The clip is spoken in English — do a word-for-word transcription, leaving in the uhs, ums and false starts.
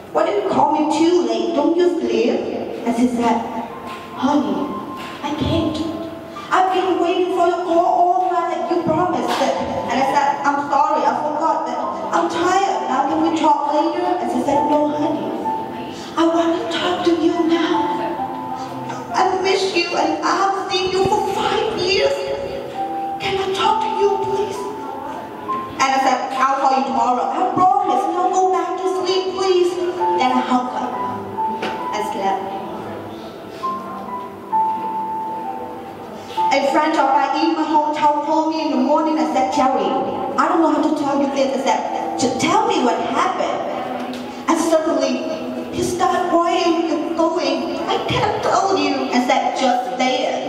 Why did you call me too late? Don't you sleep? And she said, honey, I can't. I've been waiting for your call all night like you promised it. And I said, I'm sorry, I forgot that. I'm tired. Now can we talk later? And she said, no, honey. I want to talk to you now. I miss you and I haven't seen you for five years. Can I talk to you, please? And I said, I'll call you tomorrow. I promise. Now go back to sleep, please. Then I hugged her and slept. A friend of mine in my hometown called me in the morning and said, Jerry, I don't know how to tell you this. I said, just tell me what happened. And suddenly, he started crying and going, I can't tell you. And said, just say it.